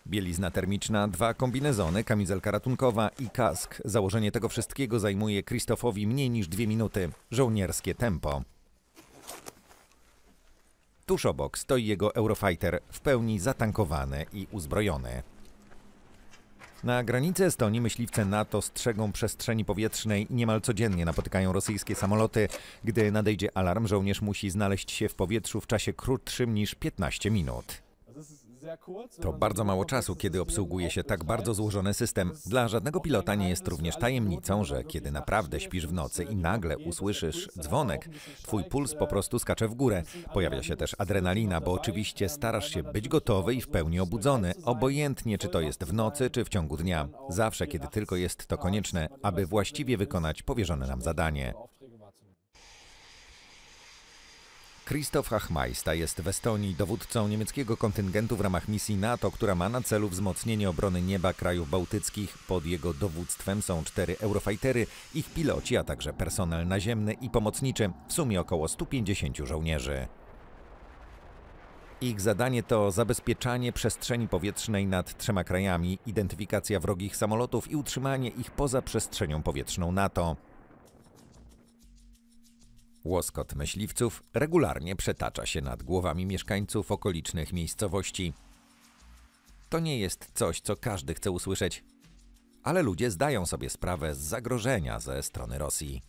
Bielizna termiczna, 2 kombinezony, kamizelka ratunkowa i kask. Założenie tego wszystkiego zajmuje Krzysztofowi mniej niż 2 minuty. Żołnierskie tempo. Tuż obok stoi jego Eurofighter, w pełni zatankowany i uzbrojony. Na granicy Estonii myśliwce NATO strzegą przestrzeni powietrznej i niemal codziennie napotykają rosyjskie samoloty. Gdy nadejdzie alarm, żołnierz musi znaleźć się w powietrzu w czasie krótszym niż 15 minut. To bardzo mało czasu, kiedy obsługuje się tak bardzo złożony system. Dla żadnego pilota nie jest również tajemnicą, że kiedy naprawdę śpisz w nocy i nagle usłyszysz dzwonek, twój puls po prostu skacze w górę. Pojawia się też adrenalina, bo oczywiście starasz się być gotowy i w pełni obudzony, obojętnie czy to jest w nocy, czy w ciągu dnia. Zawsze, kiedy tylko jest to konieczne, aby właściwie wykonać powierzone nam zadanie. Krzysztof Hachmajsta jest w Estonii dowódcą niemieckiego kontyngentu w ramach misji NATO, która ma na celu wzmocnienie obrony nieba krajów bałtyckich. Pod jego dowództwem są 4 Eurofightery, ich piloci, a także personel naziemny i pomocniczy, w sumie około 150 żołnierzy. Ich zadanie to zabezpieczanie przestrzeni powietrznej nad 3 krajami, identyfikacja wrogich samolotów i utrzymanie ich poza przestrzenią powietrzną NATO. Łoskot myśliwców regularnie przetacza się nad głowami mieszkańców okolicznych miejscowości. To nie jest coś, co każdy chce usłyszeć, ale ludzie zdają sobie sprawę z zagrożenia ze strony Rosji.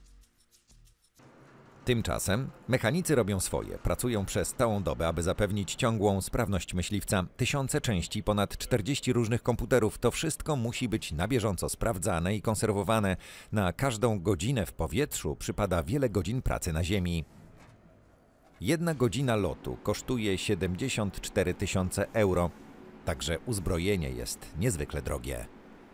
Tymczasem mechanicy robią swoje, pracują przez całą dobę, aby zapewnić ciągłą sprawność myśliwca. Tysiące części, ponad 40 różnych komputerów, to wszystko musi być na bieżąco sprawdzane i konserwowane. Na każdą godzinę w powietrzu przypada wiele godzin pracy na ziemi. 1 godzina lotu kosztuje 74 000 euro, także uzbrojenie jest niezwykle drogie.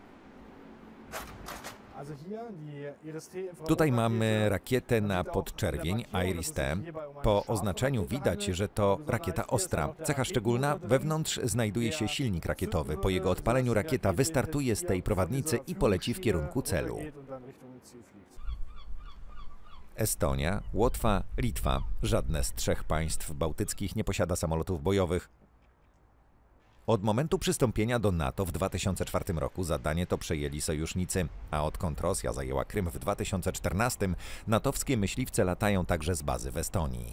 Tutaj mamy rakietę na podczerwień IRIS-T. Po oznaczeniu widać, że to rakieta ostra. Cecha szczególna, wewnątrz znajduje się silnik rakietowy. Po jego odpaleniu rakieta wystartuje z tej prowadnicy i poleci w kierunku celu. Estonia, Łotwa, Litwa. Żadne z 3 państw bałtyckich nie posiada samolotów bojowych. Od momentu przystąpienia do NATO w 2004 roku zadanie to przejęli sojusznicy, a odkąd Rosja zajęła Krym w 2014, natowskie myśliwce latają także z bazy w Estonii.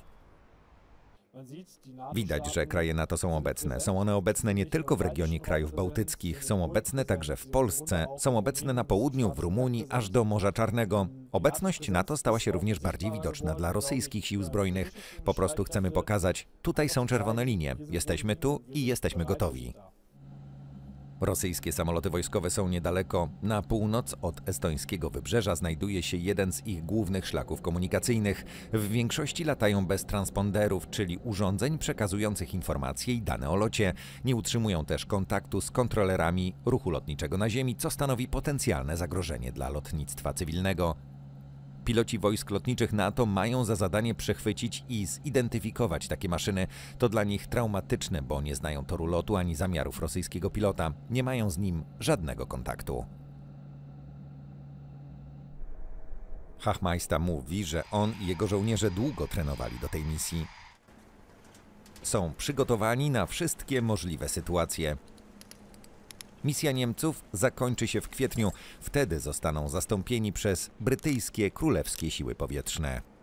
Widać, że kraje NATO są obecne. Są one obecne nie tylko w regionie krajów bałtyckich, są obecne także w Polsce, są obecne na południu, w Rumunii, aż do Morza Czarnego. Obecność NATO stała się również bardziej widoczna dla rosyjskich sił zbrojnych. Po prostu chcemy pokazać, tutaj są czerwone linie, jesteśmy tu i jesteśmy gotowi. Rosyjskie samoloty wojskowe są niedaleko. Na północ od estońskiego wybrzeża znajduje się jeden z ich głównych szlaków komunikacyjnych. W większości latają bez transponderów, czyli urządzeń przekazujących informacje i dane o locie. Nie utrzymują też kontaktu z kontrolerami ruchu lotniczego na ziemi, co stanowi potencjalne zagrożenie dla lotnictwa cywilnego. Piloci wojsk lotniczych NATO mają za zadanie przechwycić i zidentyfikować takie maszyny. To dla nich traumatyczne, bo nie znają toru lotu ani zamiarów rosyjskiego pilota. Nie mają z nim żadnego kontaktu. Hachmajsta mówi, że on i jego żołnierze długo trenowali do tej misji. Są przygotowani na wszystkie możliwe sytuacje. Misja Niemców zakończy się w kwietniu. Wtedy zostaną zastąpieni przez brytyjskie Królewskie Siły Powietrzne.